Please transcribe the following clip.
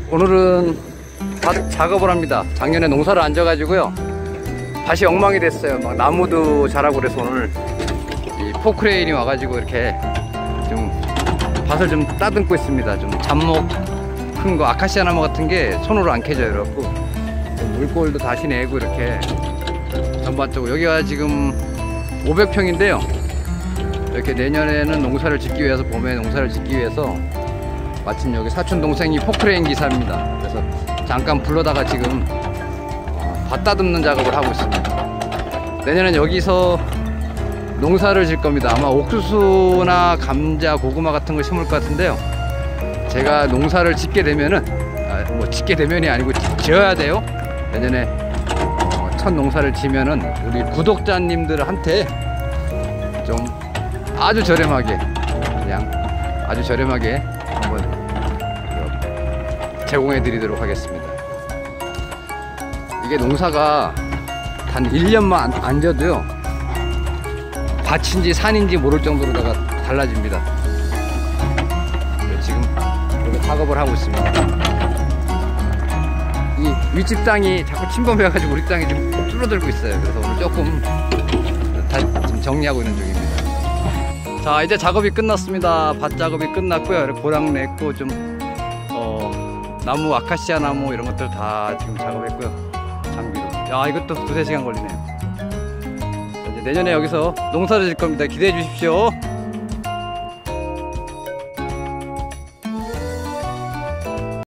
오늘은 밭 작업을 합니다. 작년에 농사를 안 져가지고요, 밭이 엉망이 됐어요. 막 나무도 자라고 그래서 오늘 이 포크레인이 와가지고 이렇게 좀 밭을 좀 따듬고 있습니다. 좀 잡목 큰 거, 아카시아 나무 같은 게 손으로 안 캐져요. 그래갖고 물골도 다시 내고 이렇게 전반적으로. 여기가 지금 500평인데요 이렇게 내년에는 농사를 짓기 위해서, 봄에 농사를 짓기 위해서 마침 여기 사촌 동생이 포크레인 기사입니다. 그래서 잠깐 불러다가 지금 밭 다듬는 작업을 하고 있습니다. 내년엔 여기서 농사를 질 겁니다. 아마 옥수수나 감자, 고구마 같은 걸 심을 것 같은데요, 제가 농사를 짓게 되면은, 뭐 짓게 되면이 아니고 지어야 돼요. 내년에 첫 농사를 지면은 우리 구독자님들한테 좀 아주 저렴하게, 그냥 아주 저렴하게 한번 제공해 드리도록 하겠습니다. 이게 농사가 단 1년만 안 져도요, 밭인지 산인지 모를 정도로다가 달라집니다. 지금 여기 작업을 하고 있습니다. 이 윗집 땅이 자꾸 침범해가지고 우리 땅이 좀 줄어들고 있어요. 그래서 오늘 조금 지금 정리하고 있는 중입니다. 자, 이제 작업이 끝났습니다. 밭 작업이 끝났고요. 이렇게 고랑 냈고, 좀 나무, 아카시아 나무 이런 것들 다 지금 작업했고요. 장비로. 야, 이것도 2~3시간 걸리네요. 자, 이제 내년에 여기서 농사를 질 겁니다. 기대해 주십시오.